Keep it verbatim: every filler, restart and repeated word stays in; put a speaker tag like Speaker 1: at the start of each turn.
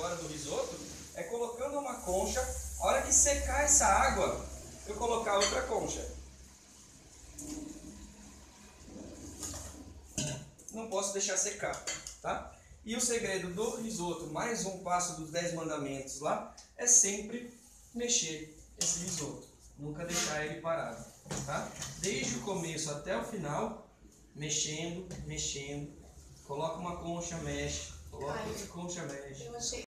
Speaker 1: agora do risoto é colocando uma concha. A hora que secar essa água, eu colocar outra concha. Não posso deixar secar, tá? E o segredo do risoto, mais um passo dos dez mandamentos lá, é sempre mexer esse risoto. Nunca deixar ele parado, tá? Desde o começo até o final, mexendo, mexendo. Coloca uma concha, mexe. Coloca outra concha, mexe.